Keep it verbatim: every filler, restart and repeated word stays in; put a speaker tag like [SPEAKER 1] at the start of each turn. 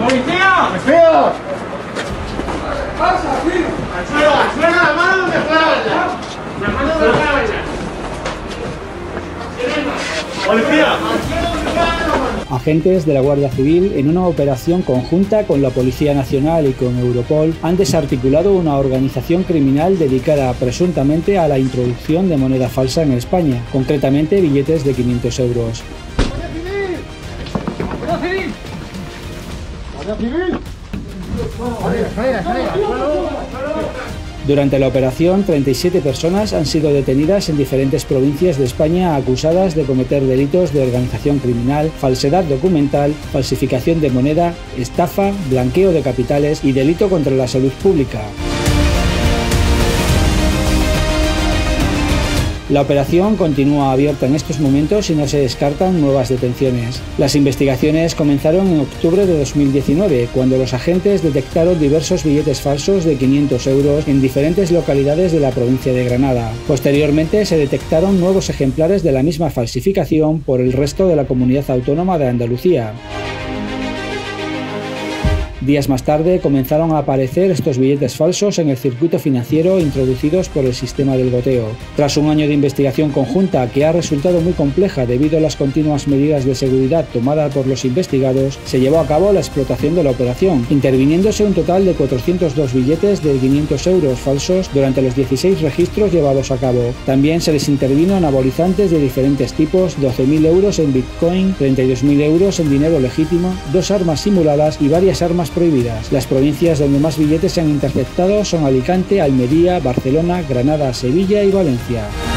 [SPEAKER 1] ¡Policía! ¡Policía! ¿Qué pasa, tío? ¡Al suelo, al suelo, la mano donde fue la verdad! ¡La mano donde fue la verdad! ¡Policía!
[SPEAKER 2] Agentes de la Guardia Civil, en una operación conjunta con la Policía Nacional y con Europol, han desarticulado una organización criminal dedicada presuntamente a la introducción de moneda falsa en España, concretamente billetes de quinientos euros.
[SPEAKER 1] ¡Guardia Civil! ¡Guardia Civil! ¡Guardia Civil! ¡Salida, salida, salida!
[SPEAKER 2] Durante la operación, treinta y siete personas han sido detenidas en diferentes provincias de España acusadas de cometer delitos de organización criminal, falsedad documental, falsificación de moneda, estafa, blanqueo de capitales y delito contra la salud pública. La operación continúa abierta en estos momentos y no se descartan nuevas detenciones. Las investigaciones comenzaron en octubre de dos mil diecinueve, cuando los agentes detectaron diversos billetes falsos de quinientos euros en diferentes localidades de la provincia de Granada. Posteriormente se detectaron nuevos ejemplares de la misma falsificación por el resto de la comunidad autónoma de Andalucía. Días más tarde comenzaron a aparecer estos billetes falsos en el circuito financiero introducidos por el sistema del goteo. Tras un año de investigación conjunta que ha resultado muy compleja debido a las continuas medidas de seguridad tomadas por los investigados, se llevó a cabo la explotación de la operación, interviniéndose un total de cuatrocientos dos billetes de quinientos euros falsos durante los dieciséis registros llevados a cabo. También se les intervino anabolizantes de diferentes tipos, doce mil euros en Bitcoin, treinta y dos mil euros en dinero legítimo, dos armas simuladas y varias armas prohibidas. Las provincias donde más billetes se han interceptado son Alicante, Almería, Barcelona, Granada, Sevilla y Valencia.